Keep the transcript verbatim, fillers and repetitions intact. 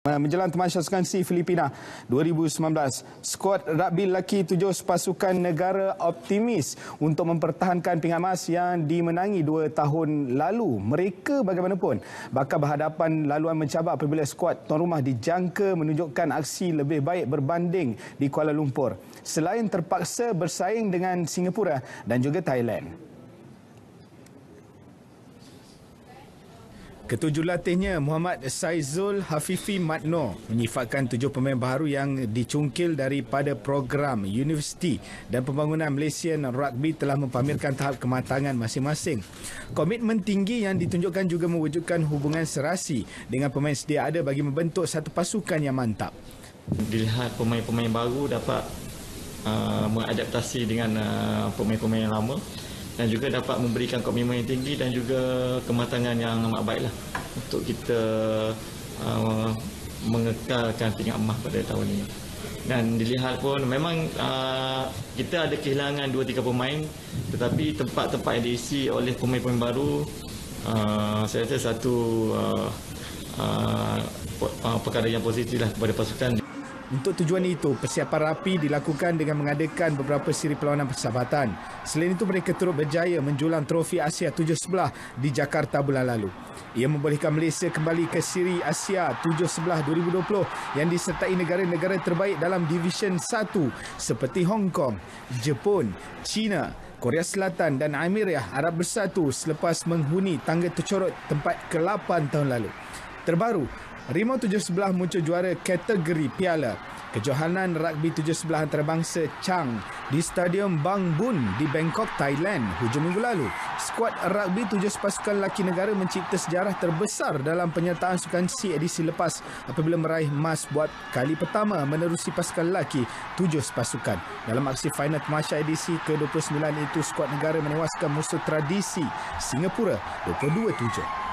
Menjelang Tamasya Sukan C Filipina dua ribu sembilan belas, skuad rugby lelaki tujuh pasukan negara optimis untuk mempertahankan pingat emas yang dimenangi dua tahun lalu. Mereka bagaimanapun bakal berhadapan laluan mencabar apabila skuad tuan rumah dijangka menunjukkan aksi lebih baik berbanding di Kuala Lumpur, selain terpaksa bersaing dengan Singapura dan juga Thailand. Ketujuhlatihnya Muhammad Saizul Hafifi Matno menyifatkan tujuh pemain baru yang dicungkil daripada program Universiti dan Pembangunan Malaysian Rugby telah mempamerkan tahap kematangan masing-masing. Komitmen tinggi yang ditunjukkan juga mewujudkan hubungan serasi dengan pemain sedia ada bagi membentuk satu pasukan yang mantap. Dilihat pemain-pemain baru dapat uh, mengadaptasi dengan uh, pemain-pemain yang lama dan juga dapat memberikan komitmen yang tinggi dan juga kematangan yang amat baiklah untuk kita uh, mengekalkan pingat emas pada tahun ini. Dan dilihat pun memang uh, kita ada kehilangan dua tiga pemain, tetapi tempat-tempat yang diisi oleh pemain-pemain baru uh, saya rasa satu uh, uh, perkara yang positif lah kepada pasukan. Untuk tujuan itu, persiapan rapi dilakukan dengan mengadakan beberapa siri perlawanan persahabatan. Selain itu, mereka turut berjaya menjulang trofi Asia tujuh sebelah di Jakarta bulan lalu. Ia membolehkan Malaysia kembali ke siri Asia tujuh sebelah dua ribu dua puluh yang disertai negara-negara terbaik dalam Division satu seperti Hong Kong, Jepun, China, Korea Selatan dan Emiriah Arab Bersatu selepas menghuni tangga tercorot tempat ke lapan tahun lalu. Terbaru, Rimau tujuh sebelah muncul juara kategori piala Kejohanan Rugby tujuh sebelah antarabangsa Chang di Stadium Bang Bun di Bangkok, Thailand hujung minggu lalu. Skuad rugby tujuh pasukan lelaki negara mencipta sejarah terbesar dalam penyertaan Sukan C edisi lepas apabila meraih emas buat kali pertama menerusi pasukan lelaki tujuh pasukan. Dalam aksi final Tamasya edisi ke dua puluh sembilan itu, skuad negara menewaskan musuh tradisi Singapura dua puluh dua tujuh.